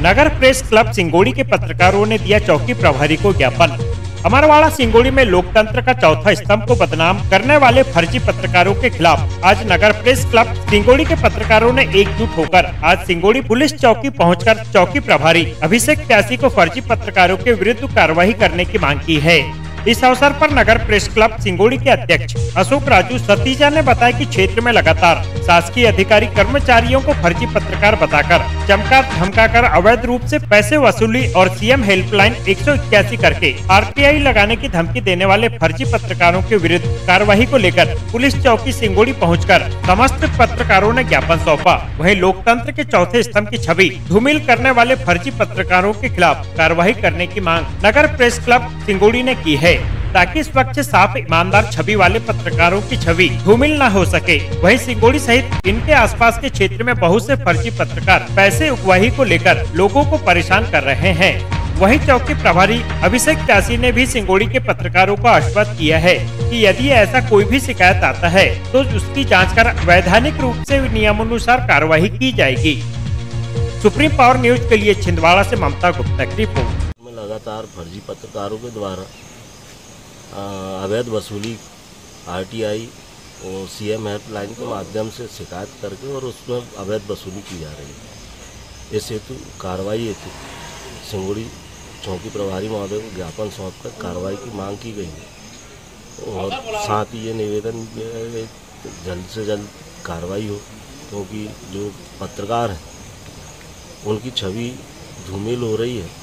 नगर press club Singodi के पत्रकारों ने दिया चौकी प्रभारी को ज्ञापन। अमरवाड़ा सिंगोड़ी में लोकतंत्र का चौथा स्तंभ को बदनाम करने वाले फर्जी पत्रकारों के खिलाफ आज नगर प्रेस क्लब सिंगोड़ी के पत्रकारों ने एकजुट होकर आज सिंगोड़ी पुलिस चौकी पहुंचकर चौकी प्रभारी अभिषेक प्यासी को फर्जी पत्रकारों के विरुद्ध कार्रवाई करने की मांग की है। इस अवसर पर नगर प्रेस क्लब सिंगोड़ी के अध्यक्ष अशोक राजू सतीजा ने बताया कि क्षेत्र में लगातार शासकीय अधिकारी कर्मचारियों को फर्जी पत्रकार बताकर चमका धमकाकर अवैध रूप से पैसे वसूली और सीएम हेल्पलाइन 181 करके आरटीआई लगाने की धमकी देने वाले फर्जी पत्रकारों के विरुद्ध कार्यवाही को लेकर पुलिस चौकी सिंगोड़ी पहुंचकर समस्त पत्रकारों ने ज्ञापन सौंपा। वहीं लोकतंत्र के चौथे स्तंभ की छवि धूमिल करने वाले फर्जी पत्रकारों के खिलाफ कार्रवाई करने की मांग नगर प्रेस क्लब सिंगोड़ी ने की है, ताकि स्वच्छ साफ ईमानदार छवि वाले पत्रकारों की छवि धूमिल न हो सके। वहीं सिंगोड़ी सहित इनके आसपास के क्षेत्र में बहुत से फर्जी पत्रकार पैसे उगवाही को लेकर लोगों को परेशान कर रहे हैं। वहीं चौकी प्रभारी अभिषेक प्यासी ने भी सिंगोड़ी के पत्रकारों को आश्वस्त किया है कि यदि ऐसा कोई भी शिकायत आता है तो उसकी जाँच कर वैधानिक रूप से नियमानुसार कार्रवाई की जाएगी। सुप्रीम पावर न्यूज के लिए छिंदवाड़ा से ममता गुप्ता की रिपोर्ट। लगातार फर्जी पत्रकारों के द्वारा अवैध वसूली आरटीआई और सीएम हेल्पलाइन के माध्यम से शिकायत करके और उसमें अवैध वसूली की जा रही है। इस हेतु कार्रवाई हेतु सिंगोड़ी चौकी प्रभारी महोदय को ज्ञापन सौंपकर कार्रवाई की मांग की गई है और साथ ही ये निवेदन जल्द से जल्द कार्रवाई हो, क्योंकि जो पत्रकार हैं उनकी छवि धूमिल हो रही है।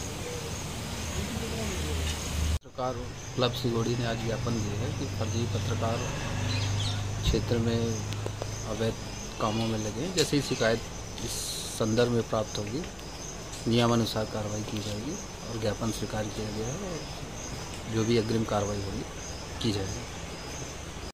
पत्रकार क्लब सिंगोड़ी ने आज ज्ञापन दिया है कि फर्जी पत्रकार क्षेत्र में अवैध कामों में लगे। जैसे ही शिकायत इस संदर्भ में प्राप्त होगी नियमानुसार कार्रवाई की जाएगी और ज्ञापन स्वीकार किया गया है और जो भी अग्रिम कार्रवाई होगी की जाएगी।